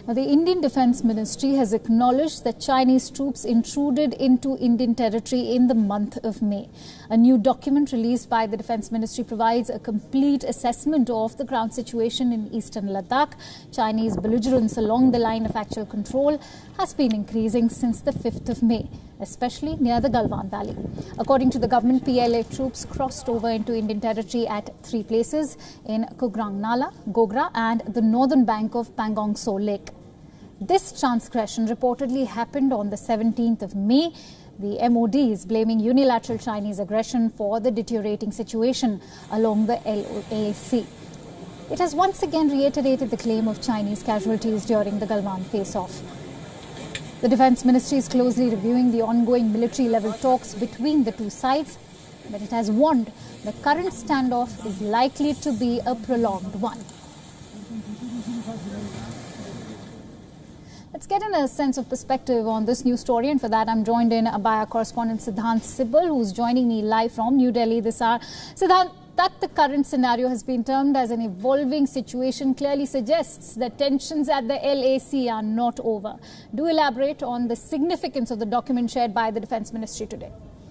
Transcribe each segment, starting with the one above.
The Indian Defence Ministry has acknowledged that Chinese troops intruded into Indian territory in the month of May. A new document released by the Defence Ministry provides a complete assessment of the ground situation in eastern Ladakh. Chinese belligerence along the line of actual control has been increasing since the 5th of May, especially near the Galwan Valley. According to the government, PLA troops crossed over into Indian territory at 3 places in Kugrang Nala, Gogra and the northern bank of Pangong So Lake. This transgression reportedly happened on the 17th of May. The MOD is blaming unilateral Chinese aggression for the deteriorating situation along the LAC. It has once again reiterated the claim of Chinese casualties during the Galwan face-off. The Defence Ministry is closely reviewing the ongoing military-level talks between the two sides, but it has warned the current standoff is likely to be a prolonged one. Let's get in a sense of perspective on this news story, and for that I'm joined in by our correspondent Siddhant Sibal, who's joining me live from New Delhi this hour. Siddhant, that the current scenario has been termed as an evolving situation clearly suggests that tensions at the LAC are not over. Do elaborate on the significance of the document shared by the Defence Ministry today.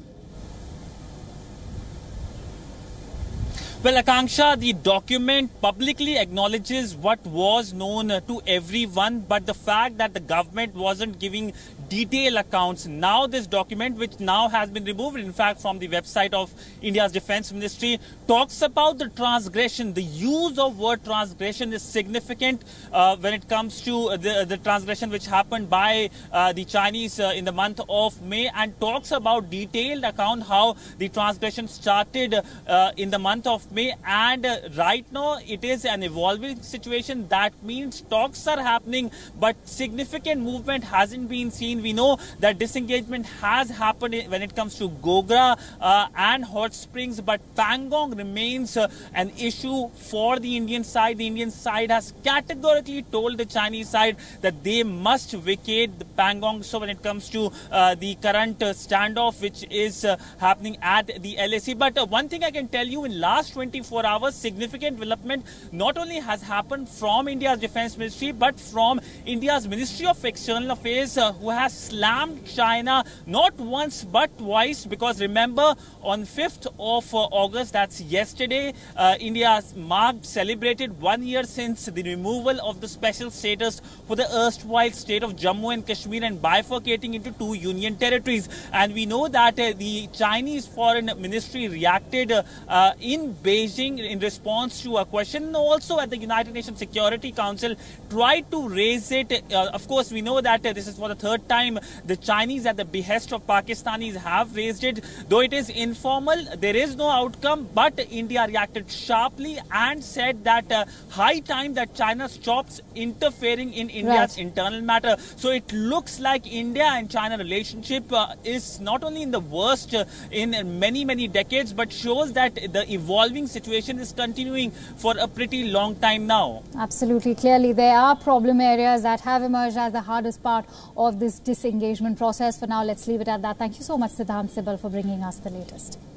Well, Akanksha, the document publicly acknowledges what was known to everyone, but the fact that the government wasn't giving detailed accounts. Now this document, which now has been removed, in fact, from the website of India's Defence Ministry, talks about the transgression. The use of word transgression is significant when it comes to the transgression which happened by the Chinese in the month of May, and talks about detailed account how the transgression started in the month of May, and right now it is an evolving situation. That means talks are happening, but significant movement hasn't been seen. We know that disengagement has happened when it comes to Gogra and Hot Springs, but Pangong remains an issue for the Indian side. The Indian side has categorically told the Chinese side that they must vacate the Pangong. So when it comes to the current standoff which is happening at the LAC, but one thing I can tell you, in last 24 hours, significant development not only has happened from India's Defence Ministry, but from India's Ministry of External Affairs, who has slammed China not once but twice, because remember, on 5th of August, that's yesterday, India celebrated 1 year since the removal of the special status for the erstwhile state of Jammu and Kashmir and bifurcating into 2 union territories. And we know that the Chinese Foreign Ministry reacted in Beijing in response to a question. Also at the United Nations Security Council tried to raise it. Of course, we know that this is for the 3rd time the Chinese, at the behest of Pakistanis, have raised it. Though it is informal, there is no outcome, but India reacted sharply and said that high time that China stops interfering in India's internal matter. So it looks like India and China relationship is not only in the worst in many decades, but shows that the evolving situation is continuing for a pretty long time now. Absolutely. Clearly, there are problem areas that have emerged as the hardest part of this disengagement process. For now, let's leave it at that. Thank you so much, Siddhant Sibal, for bringing us the latest.